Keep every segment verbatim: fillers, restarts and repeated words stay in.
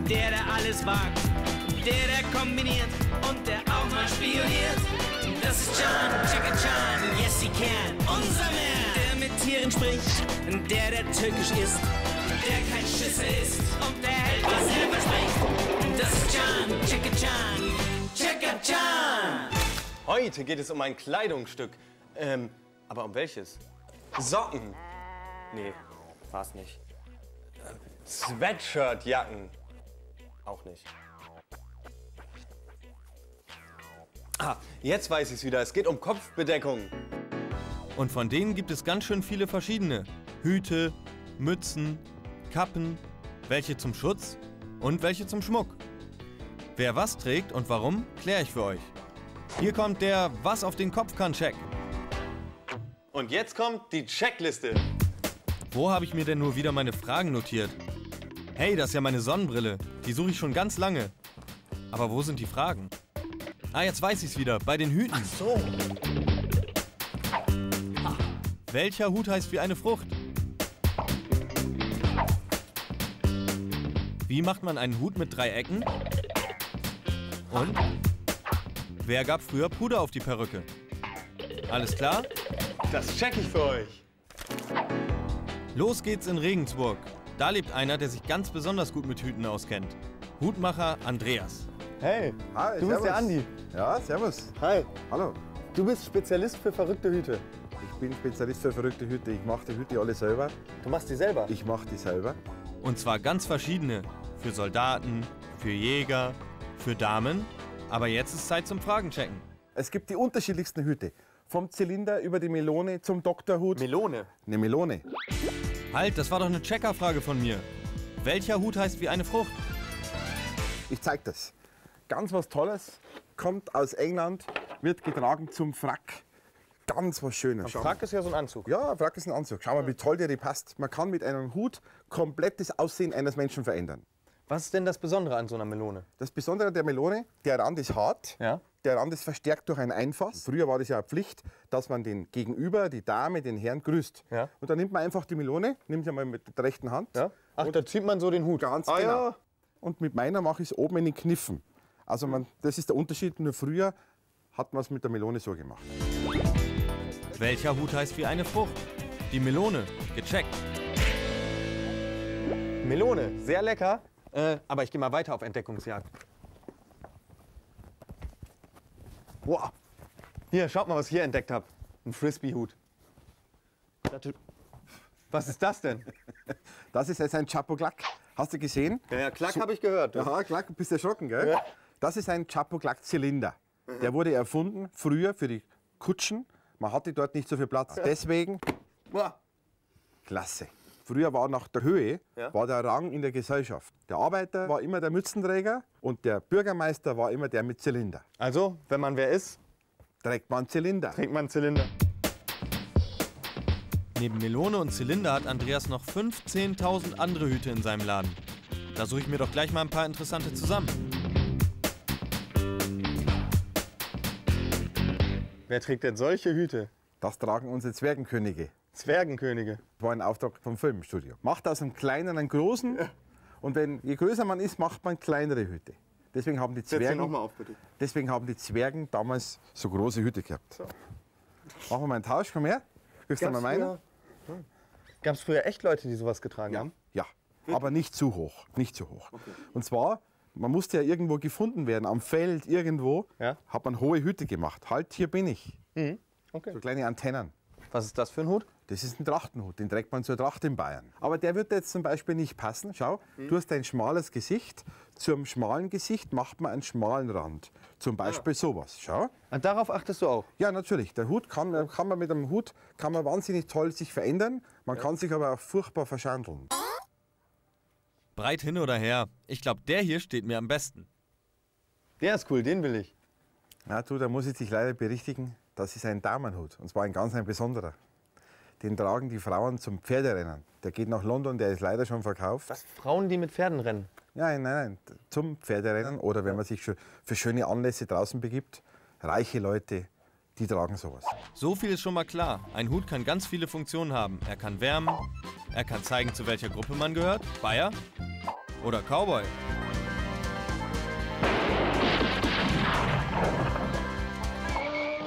Der, der alles wagt, der, der kombiniert und der auch mal spioniert. Das ist John, Jackie Chan, yes he can, unser Mann. Der mit Tieren spricht, der, der türkisch ist, der kein Schisser ist und der hält, was er verspricht. Das ist John, Jackie Chan, Jackie Chan. Heute geht es um ein Kleidungsstück. Ähm, aber um welches? Socken. Nee, war's nicht. Ähm, Sweatshirtjacken. Auch nicht. Ah, jetzt weiß ich's wieder. Es geht um Kopfbedeckung. Und von denen gibt es ganz schön viele verschiedene. Hüte, Mützen, Kappen, welche zum Schutz und welche zum Schmuck. Wer was trägt und warum, kläre ich für euch. Hier kommt der Was auf den Kopf kann Check. Und jetzt kommt die Checkliste. Wo habe ich mir denn nur wieder meine Fragen notiert? Hey, das ist ja meine Sonnenbrille. Die suche ich schon ganz lange. Aber wo sind die Fragen? Ah, jetzt weiß ich's wieder. Bei den Hüten. Ach so. Welcher Hut heißt wie eine Frucht? Wie macht man einen Hut mit drei Ecken? Und? Wer gab früher Puder auf die Perücke? Alles klar? Das check ich für euch. Los geht's in Regensburg. Da lebt einer, der sich ganz besonders gut mit Hüten auskennt. Hutmacher Andreas. Hey, Hi, du servus. bist der Andi. Ja, servus. Hi, Hallo. du bist Spezialist für verrückte Hüte. Ich bin Spezialist für verrückte Hüte. Ich mache die Hüte alle selber. Du machst die selber? Ich mache die selber. Und zwar ganz verschiedene. Für Soldaten, für Jäger, für Damen. Aber jetzt ist Zeit zum Fragenchecken. Es gibt die unterschiedlichsten Hüte. Vom Zylinder über die Melone zum Doktorhut. Melone. Eine Melone. Halt, das war doch eine Checkerfrage von mir. Welcher Hut heißt wie eine Frucht? Ich zeig das. Ganz was Tolles. Kommt aus England, wird getragen zum Frack. Ganz was Schönes. Schau mal. Frack ist ja so ein Anzug. Ja, Frack ist ein Anzug. Schau mal, wie toll der dir passt. Man kann mit einem Hut komplett das Aussehen eines Menschen verändern. Was ist denn das Besondere an so einer Melone? Das Besondere an der Melone, der Rand ist hart. Ja. Der Rand ist verstärkt durch ein Einfass. Früher war das ja eine Pflicht, dass man den Gegenüber, die Dame, den Herrn grüßt. Ja. Und dann nimmt man einfach die Melone, nimmt sie mal mit der rechten Hand. Ja? Ach, und da zieht man so den Hut. ganz ah, genau. Ja. Und mit meiner mache ich es oben in den Kniffen. Also man, das ist der Unterschied. Nur früher hat man es mit der Melone so gemacht. Welcher Hut heißt wie eine Frucht? Die Melone. Gecheckt. Melone, sehr lecker. Äh, aber ich gehe mal weiter auf Entdeckungsjagd. Wow. Hier, schaut mal, was ich hier entdeckt habe. Ein Frisbee-Hut. Was ist das denn? Das ist jetzt ein Chapeau Glack. Hast du gesehen? Ja, ja Klack habe ich gehört. Ja, Glack, bist du erschrocken, gell? Ja. Das ist ein Chapeau Glack Zylinder. Der wurde erfunden früher für die Kutschen. Man hatte dort nicht so viel Platz. Deswegen, Wow. klasse. Früher war nach der Höhe Ja. war der Rang in der Gesellschaft. Der Arbeiter war immer der Mützenträger und der Bürgermeister war immer der mit Zylinder. Also, wenn man wer ist, Trägt man Zylinder. trinkt man einen Zylinder. Neben Melone und Zylinder hat Andreas noch fünfzehntausend andere Hüte in seinem Laden. Da suche ich mir doch gleich mal ein paar interessante zusammen. Wer trägt denn solche Hüte? Das tragen unsere Zwergenkönige. Zwergenkönige. Das war ein Auftrag vom Filmstudio. Macht aus einem kleinen einen großen. Und wenn, je größer man ist, macht man kleinere Hüte. Deswegen haben die Setz sie Zwergen, noch mal auf, bitte. deswegen haben die Zwergen damals so große Hüte gehabt. So. Machen wir mal einen Tausch, komm her. Kriegst du mal meine? Gab es früher echt Leute, die sowas getragen haben? Ja, aber nicht zu hoch. Nicht zu hoch. Und zwar, man musste ja irgendwo gefunden werden, am Feld, irgendwo, Ja. hat man hohe Hüte gemacht. Halt, hier bin ich. Mhm. Okay. So kleine Antennen. Was ist das für ein Hut? Das ist ein Trachtenhut, den trägt man zur Tracht in Bayern. Aber der wird jetzt zum Beispiel nicht passen. Schau, du hast ein schmales Gesicht. Zum schmalen Gesicht macht man einen schmalen Rand. Zum Beispiel sowas. Schau. Und darauf achtest du auch? Ja, natürlich. Der Hut kann, kann man mit einem Hut kann man wahnsinnig toll sich verändern. Man kann sich aber auch furchtbar verschandeln. Breit hin oder her. Ich glaube, der hier steht mir am besten. Der ist cool, den will ich. Ja, du, da muss ich dich leider berichtigen. Das ist ein Damenhut. Und zwar ein ganz ein besonderer. Den tragen die Frauen zum Pferderennen. Der geht nach London, der ist leider schon verkauft. Was? Frauen, die mit Pferden rennen? Nein, nein, nein, zum Pferderennen oder wenn man sich schon für schöne Anlässe draußen begibt. Reiche Leute, die tragen sowas. So viel ist schon mal klar. Ein Hut kann ganz viele Funktionen haben. Er kann wärmen, er kann zeigen, zu welcher Gruppe man gehört, Bayer oder Cowboy.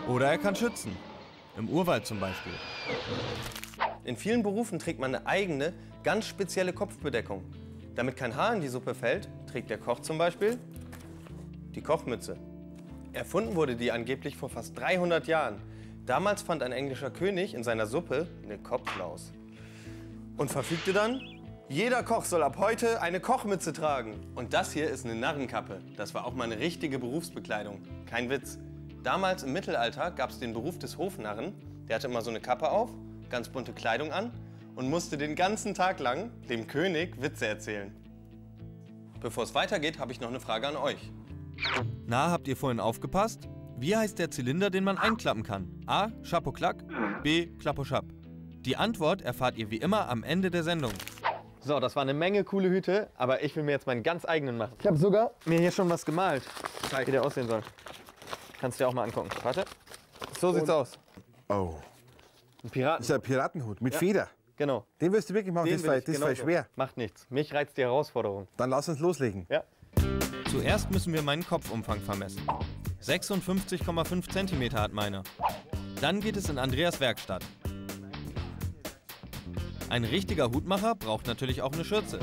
Oder er kann schützen. Im Urwald zum Beispiel. In vielen Berufen trägt man eine eigene, ganz spezielle Kopfbedeckung. Damit kein Haar in die Suppe fällt, trägt der Koch zum Beispiel die Kochmütze. Erfunden wurde die angeblich vor fast dreihundert Jahren. Damals fand ein englischer König in seiner Suppe eine Kopflaus. Und verfügte dann, jeder Koch soll ab heute eine Kochmütze tragen. Und das hier ist eine Narrenkappe. Das war auch mal eine richtige Berufsbekleidung. Kein Witz. Damals im Mittelalter gab es den Beruf des Hofnarren. Der hatte immer so eine Kappe auf, ganz bunte Kleidung an und musste den ganzen Tag lang dem König Witze erzählen. Bevor es weitergeht, habe ich noch eine Frage an euch. Na, habt ihr vorhin aufgepasst? Wie heißt der Zylinder, den man einklappen kann? A. Chapeau-Clac, B. Clap-o-Chap. Die Antwort erfahrt ihr wie immer am Ende der Sendung. So, das war eine Menge coole Hüte, aber ich will mir jetzt meinen ganz eigenen machen. Ich habe sogar mir hier schon was gemalt, wie der aussehen soll. Kannst du dir auch mal angucken. Warte. So sieht's aus. Oh, Ein Piraten. das ist ein Piratenhut mit Ja. Feder. Genau. Den wirst du wirklich machen, Den das will war, ich das war genauso. schwer. Macht nichts. Mich reizt die Herausforderung. Dann lass uns loslegen. Ja. Zuerst müssen wir meinen Kopfumfang vermessen. sechsundfünfzig Komma fünf Zentimeter hat meiner. Dann geht es in Andreas Werkstatt. Ein richtiger Hutmacher braucht natürlich auch eine Schürze.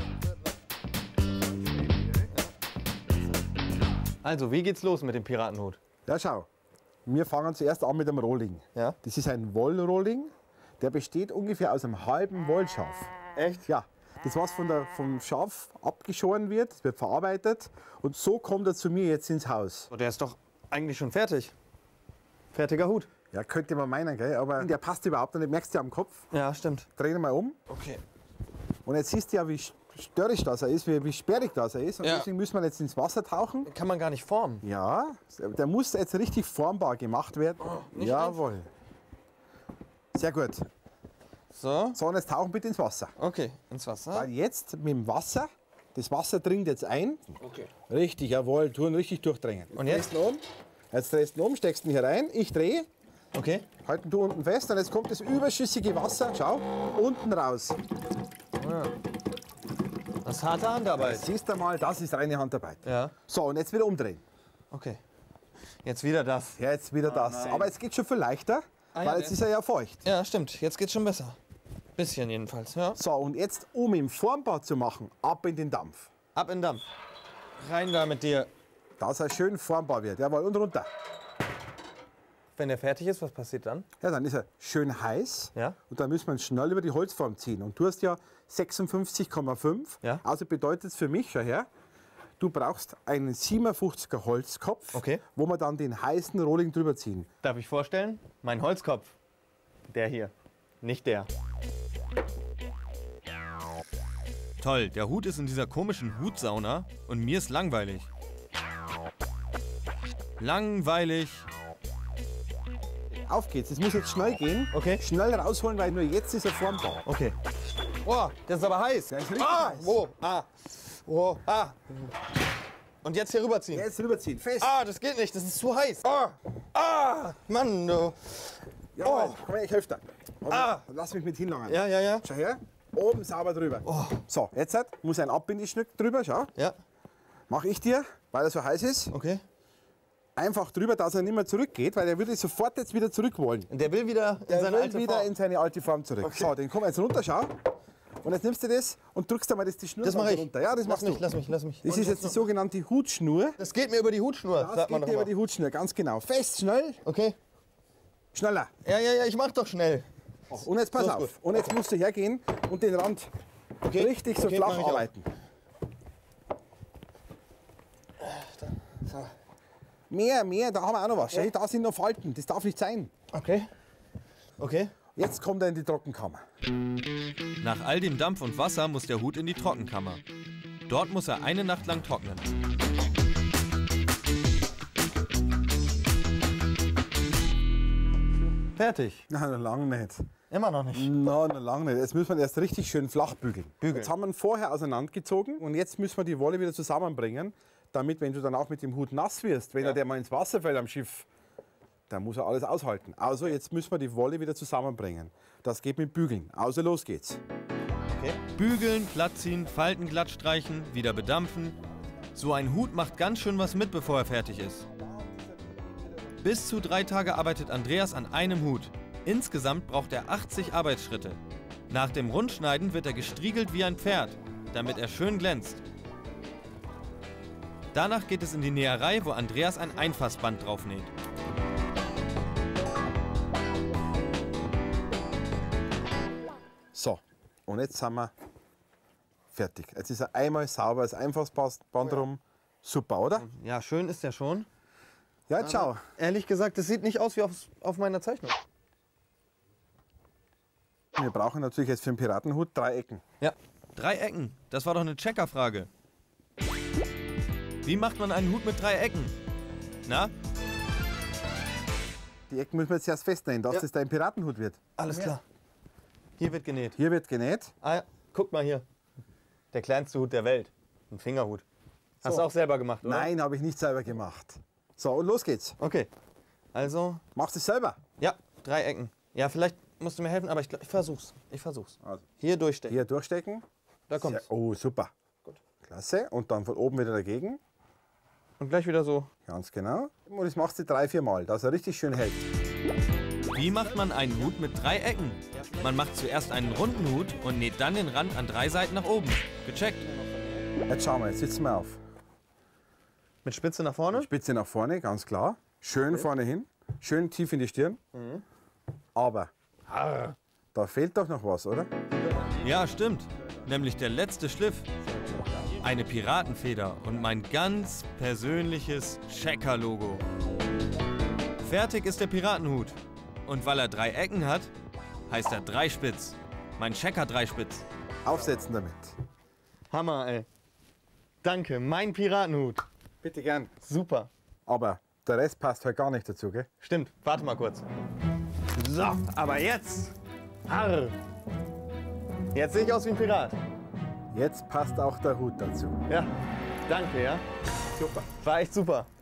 Also, wie geht's los mit dem Piratenhut? Ja, schau. Wir fangen zuerst an mit dem Rohling. Ja. Das ist ein Wollrohling. Der besteht ungefähr aus einem halben Wollschaf. Echt? Ja. Das, was von der, vom Schaf abgeschoren wird, das wird verarbeitet. Und so kommt er zu mir jetzt ins Haus. Oh, der ist doch eigentlich schon fertig. Fertiger Hut. Ja, könnte man meinen, gell? Aber der passt überhaupt nicht. Merkst du am Kopf? Ja, stimmt. Dreh ihn mal um. Okay. Und jetzt siehst du ja, wie störrisch das er ist, wie, wie sperrig das er ist. Und Ja. deswegen müssen wir jetzt ins Wasser tauchen. Kann man gar nicht formen. Ja, der muss jetzt richtig formbar gemacht werden. nicht Jawohl. Sehr gut. So. So, und jetzt tauchen bitte ins Wasser. Okay, ins Wasser. Weil jetzt mit dem Wasser, das Wasser dringt jetzt ein. Okay. Richtig, jawohl, tun richtig durchdrängen. Und jetzt? Drehst ihn um. Jetzt drehst du ihn um, steckst ihn hier rein. Ich drehe, Okay. halten du unten fest und jetzt kommt das überschüssige Wasser, schau, unten raus. Das ist harte Handarbeit. Siehst du mal, das ist reine Handarbeit. Ja. So, und jetzt wieder umdrehen. Okay. Jetzt wieder das. Ja, jetzt wieder das. Aber jetzt geht schon viel leichter, Ah, ja, weil jetzt der- ist er ja feucht. Ja, stimmt. Jetzt geht's schon besser. Bisschen jedenfalls. Ja. So, und jetzt, um ihn formbar zu machen, ab in den Dampf. Ab in den Dampf. Rein da mit dir. Dass er schön formbar wird. Jawohl, und runter. Wenn der fertig ist, was passiert dann? Ja, dann ist er schön heiß. Ja. Und dann müssen wir ihn schnell über die Holzform ziehen. Und du hast ja sechsundfünfzig Komma fünf. Ja. Also bedeutet es für mich, schau her, du brauchst einen siebenundfünfziger Holzkopf, Okay. wo wir dann den heißen Rohling drüber ziehen. Darf ich vorstellen? Mein Holzkopf. Der hier. Nicht der. Toll, der Hut ist in dieser komischen Hutsauna und mir ist langweilig. Langweilig. Auf geht's, es muss jetzt schnell gehen. Okay. Schnell rausholen, weil nur jetzt ist er formbar. Okay. Oh, das ist aber heiß. Der ist richtig ah, heiß. Wo? Ah. Wo? Ah. Und jetzt hier rüberziehen. Jetzt rüberziehen, fest. Ah, das geht nicht. Das ist zu heiß. Ah. Ah. Mann, du. Jawohl, oh. komm her, ich helfe dir. Und Ah. Lass mich mit hinlangen. Ja, ja, ja. Schau her, oben sauber drüber. So, jetzt hat, muss ein Abbindeschnitt drüber, schau. Ja. Mach ich dir, weil er so heiß ist, Okay. einfach drüber, dass er nicht mehr zurückgeht, weil er würde sofort jetzt wieder zurück wollen. Und der will wieder in Der seine will alte wieder Form. in seine alte Form zurück. Okay. So, den kommen wir jetzt runter, schau. Und jetzt nimmst du das und drückst einmal das die Schnur Das mache ich. runter. Ja, das lass machst mich, du. lass mich, lass mich. Das Und ist jetzt die sogenannte Hutschnur. Das geht mir über die Hutschnur, Das sagt man geht doch dir über immer. die Hutschnur, ganz genau. Fest, schnell, Okay. schneller. Ja, ja, ja, ich mach doch schnell. Und jetzt pass So ist auf. gut. Und jetzt musst du hergehen und den Rand Okay. richtig so Okay, flach mach ich auch. arbeiten. Mehr, mehr, da haben wir auch noch was. Schau, da sind noch Falten, das darf nicht sein. Okay. Okay. Jetzt kommt er in die Trockenkammer. Nach all dem Dampf und Wasser muss der Hut in die Trockenkammer. Dort muss er eine Nacht lang trocknen. Fertig. Nein, noch lange nicht. Immer noch nicht. Nein, noch lange nicht. Jetzt müssen wir ihn erst richtig schön flach bügeln. Bügeln. Jetzt haben wir ihn vorher auseinandergezogen und jetzt müssen wir die Wolle wieder zusammenbringen, damit, wenn du dann auch mit dem Hut nass wirst, wenn Ja. er der mal ins Wasser fällt am Schiff, dann muss er alles aushalten. Also jetzt müssen wir die Wolle wieder zusammenbringen. Das geht mit Bügeln. Also los geht's. Okay. Bügeln, glatt ziehen, Falten glatt streichen, wieder bedampfen. So ein Hut macht ganz schön was mit, bevor er fertig ist. Bis zu drei Tage arbeitet Andreas an einem Hut. Insgesamt braucht er achtzig Arbeitsschritte. Nach dem Rundschneiden wird er gestriegelt wie ein Pferd, damit er schön glänzt. Danach geht es in die Näherei, wo Andreas ein Einfassband draufnäht. So, und jetzt sind wir fertig. Jetzt ist er einmal sauber, das Einfassband rum. Super, oder? Ja, schön ist der schon. Ja, jetzt schau. Ehrlich gesagt, das sieht nicht aus wie auf, auf meiner Zeichnung. Wir brauchen natürlich jetzt für den Piratenhut drei Ecken. Ja. Drei Ecken, das war doch eine Checkerfrage. Wie macht man einen Hut mit drei Ecken? Na? Die Ecken müssen wir jetzt erst festnehmen, dass Ja. das dein Piratenhut wird. Alles klar. Hier wird genäht. Hier wird genäht. Ah, ja. Guck mal hier. Der kleinste Hut der Welt. Ein Fingerhut. Hast So. du auch selber gemacht, oder? Nein, habe ich nicht selber gemacht. So, und los geht's. Okay. Also, Machst du es selber? ja, drei Ecken. Ja, vielleicht musst du mir helfen, aber ich, glaub, ich versuch's. Ich versuch's. Also. Hier durchstecken. Hier durchstecken. Da kommt's. Sehr- Oh, super. Gut. Klasse. Und dann von oben wieder dagegen. Und gleich wieder so. Ganz genau. Und das machst du drei, vier Mal, dass er richtig schön hält. Wie macht man einen Hut mit drei Ecken? Man macht zuerst einen runden Hut und näht dann den Rand an drei Seiten nach oben. Gecheckt. Jetzt schauen wir, jetzt sitzen wir auf. Mit Spitze nach vorne. Spitze nach vorne, ganz klar. Schön vorne hin. Schön tief in die Stirn. Aber da fehlt doch noch was, oder? Ja, stimmt. Nämlich der letzte Schliff. Eine Piratenfeder und mein ganz persönliches Checker-Logo. Fertig ist der Piratenhut. Und weil er drei Ecken hat, heißt er Dreispitz. Mein Checker-Dreispitz. Aufsetzen damit. Hammer, ey. Danke, mein Piratenhut. Bitte gern. Super. Aber der Rest passt halt gar nicht dazu, gell? Stimmt, warte mal kurz. So, aber jetzt. Arr. Jetzt sehe ich aus wie ein Pirat. Jetzt passt auch der Hut dazu. Ja, danke, ja. Super. War echt super.